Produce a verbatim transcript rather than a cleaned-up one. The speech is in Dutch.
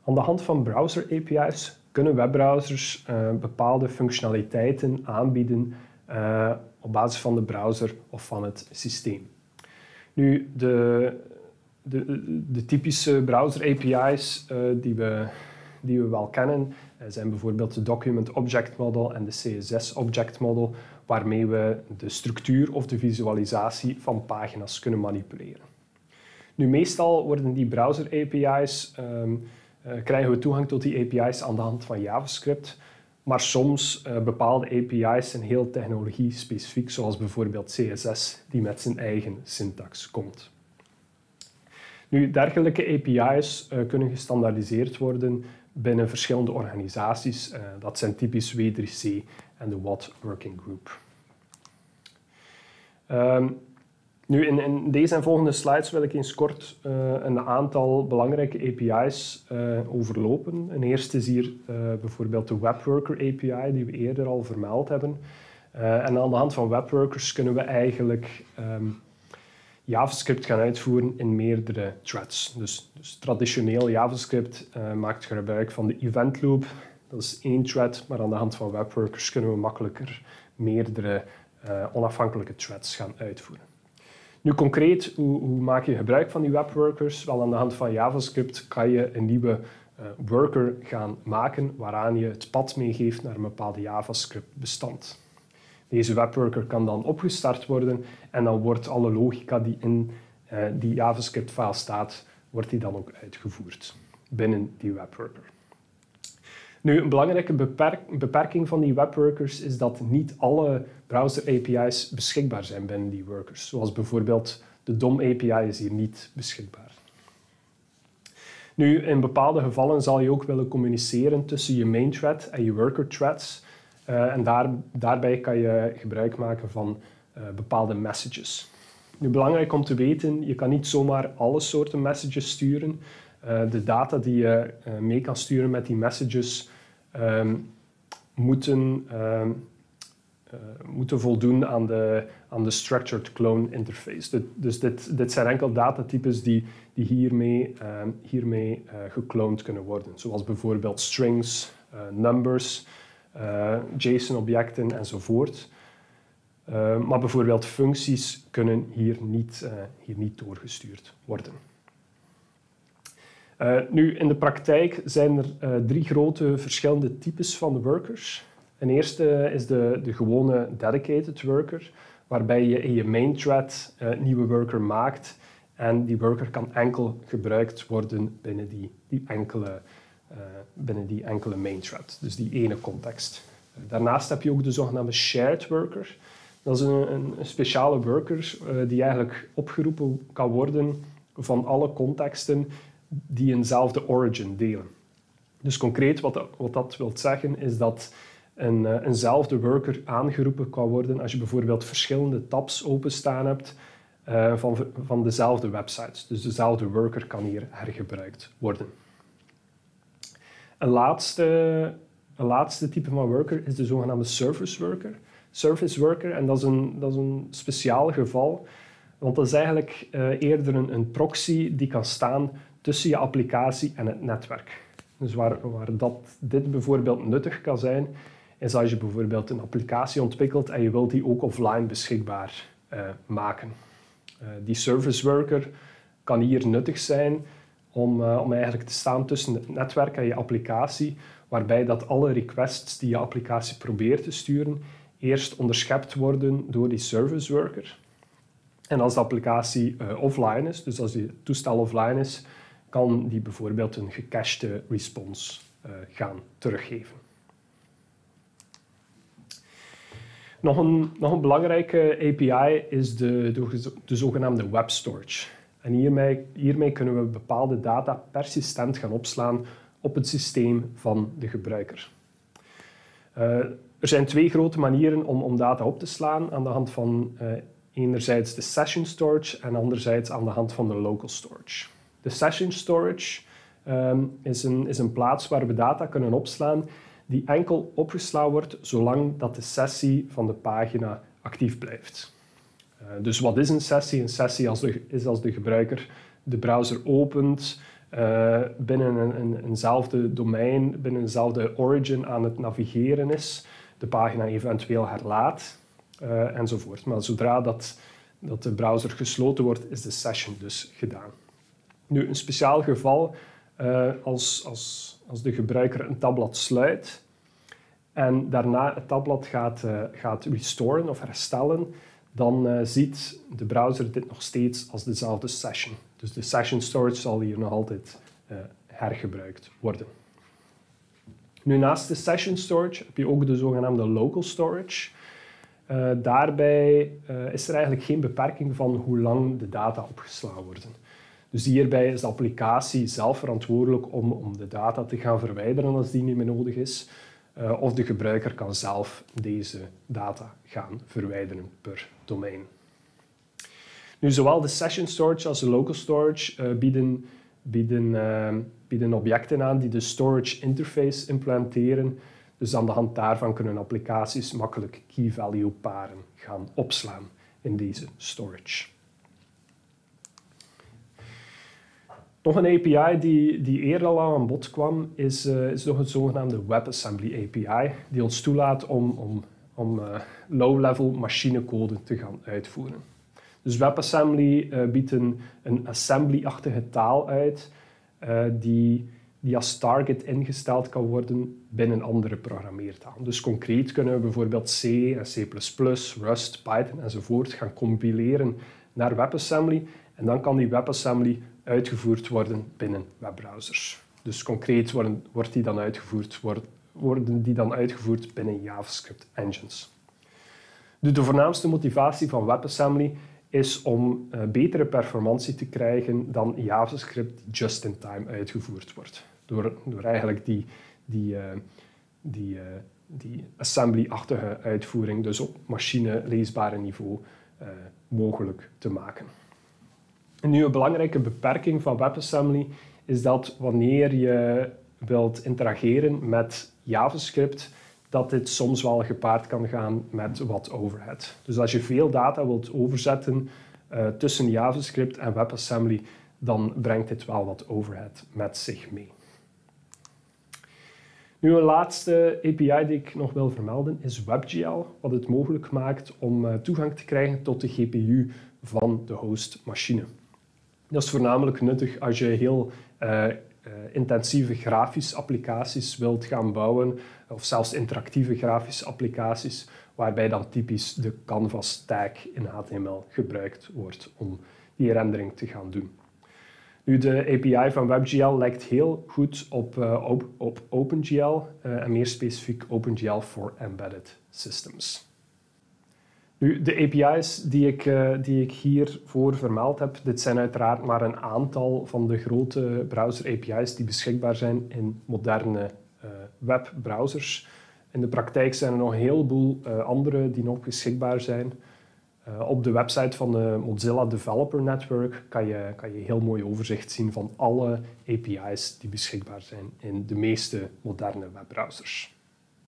Aan de hand van browser-A P I's kunnen webbrowsers uh, bepaalde functionaliteiten aanbieden uh, op basis van de browser of van het systeem. Nu, de, de, de typische browser-A P I's uh, die, we, die we wel kennen uh, zijn bijvoorbeeld de Document Object Model en de C S S Object Model, waarmee we de structuur of de visualisatie van pagina's kunnen manipuleren. Nu, meestal worden die browser-A P I's, um, uh, krijgen we toegang tot die A P I's aan de hand van JavaScript, maar soms uh, bepaalde A P I's zijn heel technologie-specifiek, zoals bijvoorbeeld C S S, die met zijn eigen syntax komt. Nu, dergelijke A P I's uh, kunnen gestandaardiseerd worden binnen verschillende organisaties. Uh, dat zijn typisch W drie C en de W A D Working Group. Um, nu, in, in deze en volgende slides wil ik eens kort uh, een aantal belangrijke A P I's uh, overlopen. Een eerste is hier uh, bijvoorbeeld de WebWorker A P I, die we eerder al vermeld hebben. Uh, en aan de hand van WebWorkers kunnen we eigenlijk um, JavaScript gaan uitvoeren in meerdere threads. Dus, dus traditioneel JavaScript uh, maakt gebruik van de event loop. Dat is één thread, maar aan de hand van WebWorkers kunnen we makkelijker meerdere uh, onafhankelijke threads gaan uitvoeren. Nu concreet, hoe, hoe maak je gebruik van die webworkers? Wel, aan de hand van JavaScript kan je een nieuwe uh, worker gaan maken waaraan je het pad meegeeft naar een bepaalde JavaScript-bestand. Deze webworker kan dan opgestart worden en dan wordt alle logica die in uh, die JavaScript-file staat, wordt die dan ook uitgevoerd binnen die webworker. Nu, een belangrijke beperk beperking van die webworkers is dat niet alle browser-A P I's beschikbaar zijn binnen die workers. Zoals bijvoorbeeld de D O M A P I is hier niet beschikbaar. Nu, in bepaalde gevallen zal je ook willen communiceren tussen je main thread en je worker threads. Uh, en daar, daarbij kan je gebruik maken van uh, bepaalde messages. Nu, belangrijk om te weten, je kan niet zomaar alle soorten messages sturen. Uh, de data die je uh, mee kan sturen met die messages um, moeten, um, uh, moeten voldoen aan de, aan de Structured Clone Interface. De, dus dit, dit zijn enkel datatypes die, die hiermee, um, hiermee uh, gecloned kunnen worden. Zoals bijvoorbeeld strings, uh, numbers, uh, JSON-objecten enzovoort. Uh, maar bijvoorbeeld functies kunnen hier niet, uh, hier niet doorgestuurd worden. Uh, nu, in de praktijk zijn er uh, drie grote verschillende types van workers. Een eerste is de, de gewone dedicated worker, waarbij je in je main thread uh, een nieuwe worker maakt en die worker kan enkel gebruikt worden binnen die, die, enkele, uh, binnen die enkele main thread, dus die ene context. Uh, daarnaast heb je ook de zogenaamde shared worker. Dat is een, een, een speciale worker uh, die eigenlijk opgeroepen kan worden van alle contexten die eenzelfde origin delen. Dus concreet wat dat, wat dat wil zeggen is dat een, uh, eenzelfde worker aangeroepen kan worden als je bijvoorbeeld verschillende tabs openstaan hebt uh, van, van dezelfde websites. Dus dezelfde worker kan hier hergebruikt worden. Een laatste, een laatste type van worker is de zogenaamde service worker. Service worker, en dat is een, dat is een speciaal geval, want dat is eigenlijk uh, eerder een, een proxy die kan staan tussen je applicatie en het netwerk. Dus waar, waar dat, dit bijvoorbeeld nuttig kan zijn, is als je bijvoorbeeld een applicatie ontwikkelt en je wilt die ook offline beschikbaar uh, maken. Uh, die service worker kan hier nuttig zijn om, uh, om eigenlijk te staan tussen het netwerk en je applicatie, waarbij dat alle requests die je applicatie probeert te sturen, eerst onderschept worden door die service worker. En als de applicatie uh, offline is, dus als die toestel offline is, kan die bijvoorbeeld een gecached response uh, gaan teruggeven. Nog een, nog een belangrijke A P I is de, de, de zogenaamde web storage. En hiermee, hiermee kunnen we bepaalde data persistent gaan opslaan op het systeem van de gebruiker. Uh, er zijn twee grote manieren om, om data op te slaan aan de hand van uh, enerzijds de session storage en anderzijds aan de hand van de local storage. De session storage um, is, een, is een plaats waar we data kunnen opslaan die enkel opgeslagen wordt zolang dat de sessie van de pagina actief blijft. Uh, dus wat is een sessie? Een sessie als de, is als de gebruiker de browser opent, uh, binnen een, een, eenzelfde domein, binnen eenzelfde origin aan het navigeren is, de pagina eventueel herlaat, uh, enzovoort. Maar zodra dat, dat de browser gesloten wordt, is de session dus gedaan. Nu, een speciaal geval, uh, als, als, als de gebruiker een tabblad sluit en daarna het tabblad gaat, uh, gaat restoren of herstellen, dan uh, ziet de browser dit nog steeds als dezelfde session. Dus de session storage zal hier nog altijd uh, hergebruikt worden. Nu, naast de session storage heb je ook de zogenaamde local storage. Uh, daarbij uh, is er eigenlijk geen beperking van hoe lang de data opgeslagen worden. Dus hierbij is de applicatie zelf verantwoordelijk om, om de data te gaan verwijderen als die niet meer nodig is. Uh, of de gebruiker kan zelf deze data gaan verwijderen per domein. Nu, zowel de session storage als de local storage uh, bieden, bieden, uh, bieden objecten aan die de storage interface implementeren. Dus aan de hand daarvan kunnen applicaties makkelijk key-value paren gaan opslaan in deze storage. Nog een A P I die, die eerder al aan bod kwam, is, uh, is nog het zogenaamde WebAssembly A P I, die ons toelaat om, om, om uh, low-level machinecode te gaan uitvoeren. Dus WebAssembly uh, biedt een, een assembly-achtige taal uit, uh, die, die als target ingesteld kan worden binnen andere programmeertalen. Dus concreet kunnen we bijvoorbeeld C en C plus plus, Rust, Python enzovoort gaan compileren naar WebAssembly en dan kan die WebAssembly uitgevoerd worden binnen webbrowsers. Dus concreet worden, wordt die dan uitgevoerd, worden die dan uitgevoerd binnen JavaScript engines. Dus de voornaamste motivatie van WebAssembly is om uh, betere performantie te krijgen dan JavaScript die just-in-time uitgevoerd wordt. Door, door eigenlijk die, die, uh, die, uh, die assembly-achtige uitvoering dus op machine-leesbare niveau uh, mogelijk te maken. En nu een belangrijke beperking van WebAssembly is dat wanneer je wilt interageren met JavaScript, dat dit soms wel gepaard kan gaan met wat overhead. Dus als je veel data wilt overzetten uh, tussen JavaScript en WebAssembly, dan brengt dit wel wat overhead met zich mee. Nu een laatste A P I die ik nog wil vermelden is WebGL, wat het mogelijk maakt om uh, toegang te krijgen tot de G P U van de hostmachine. Dat is voornamelijk nuttig als je heel uh, uh, intensieve grafische applicaties wilt gaan bouwen, of zelfs interactieve grafische applicaties, waarbij dan typisch de canvas tag in H T M L gebruikt wordt om die rendering te gaan doen. Nu, de A P I van WebGL lijkt heel goed op, uh, op, op OpenGL uh, en meer specifiek OpenGL for Embedded Systems. Nu, de A P I's die ik, uh, die ik hiervoor vermeld heb, dit zijn uiteraard maar een aantal van de grote browser-A P I's die beschikbaar zijn in moderne uh, webbrowsers. In de praktijk zijn er nog een heleboel uh, andere die nog beschikbaar zijn. Uh, op de website van de Mozilla Developer Network kan je, kan je een heel mooi overzicht zien van alle A P I's die beschikbaar zijn in de meeste moderne webbrowsers.